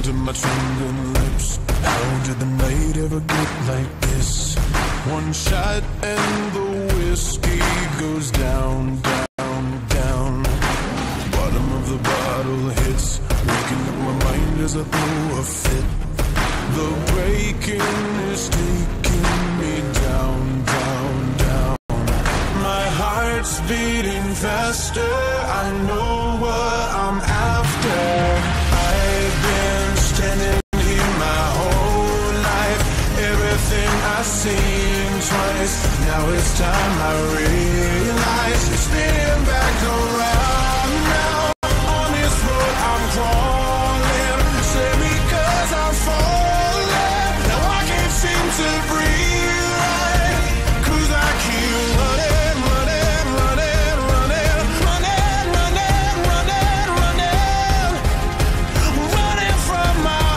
to my trembling lips. How did the night ever get like this? One shot and the whiskey goes down, down, down. Bottom of the bottle hits, waking up my mind as I throw a fit. The breaking is taking me down, down, down. My heart's beating faster, I know what I'm after. I've been standing here my whole life, everything I've seen twice. Now it's time I realize, spinning back around now. On this road I'm crawling, save me 'cause I'm falling. Now I can't seem to breathe right, 'cause I keep running, running, running, running, running, running, running, running, running from my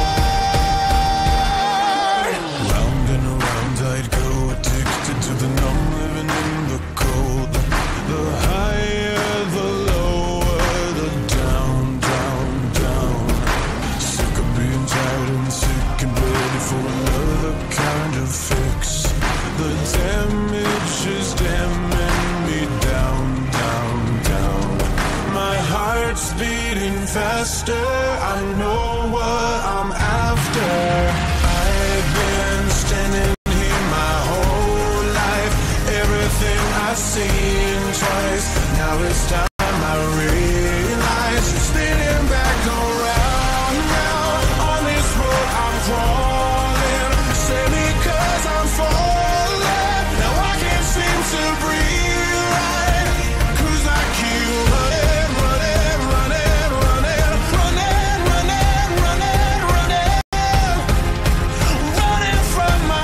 heart. Round and around I'd go, addicted to the numb, living in the cold. The higher, the lower, the down, down, down. Sick of being tired and sick and ready for another kind of fix. The damage is damning me down, down, down. My heart's beating faster, I know what I'm after. I've been standing here my whole life, everything I've seen twice. Now it's time I realize, spinning back around now. On this road I'm crawling, save me 'cause I'm falling. Now I can't seem to breathe right, 'cause I keep running, running, running, running, running, running, running, running, running from my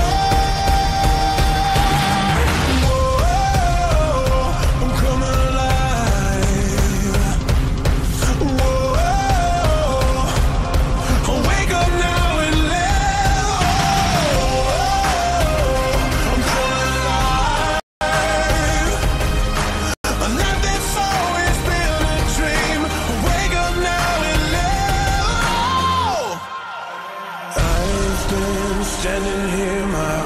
heart. Whoa, I'm coming alive. Whoa, wake up now and live. I'm coming alive. A life that's always been a dream. Wake up now and live. I've been standing here my